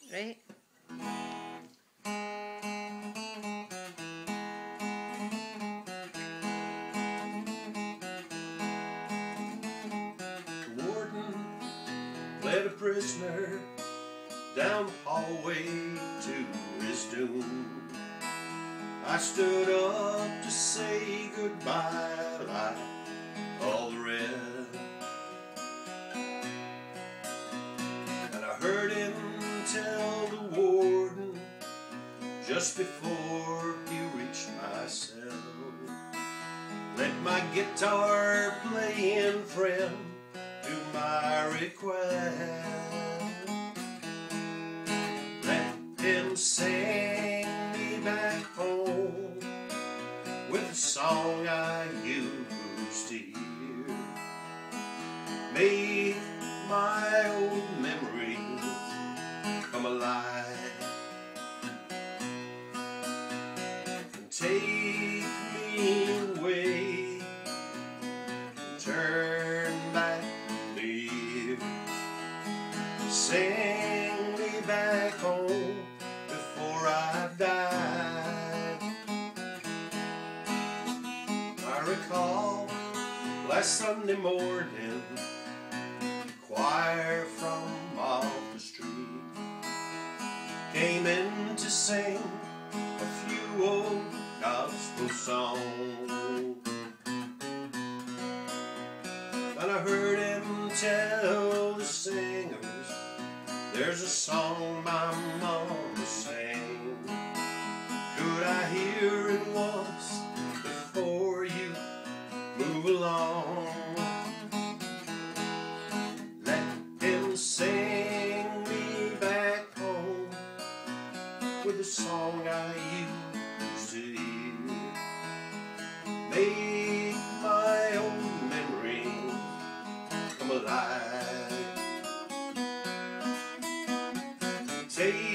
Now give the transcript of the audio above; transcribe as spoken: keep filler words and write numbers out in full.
right? The warden led a prisoner down the hallway to his doom. I stood up to say goodbye like all the rest, and I heard him tell the warden just before he reached my cell, let my guitar playing friend do my request. Let him sing me back home with a song I used to hear. Make my old memories come alive and take me away and turn back the year. Sing me back home before I died. I recall last Sunday morning, the choir from off the street came in to sing a few old gospel songs, and I heard him tell the singers, there's a song my mama sang. Could I hear it once before you move along? Let him sing me back home with a song I used to hear. Make my old memories come alive. Take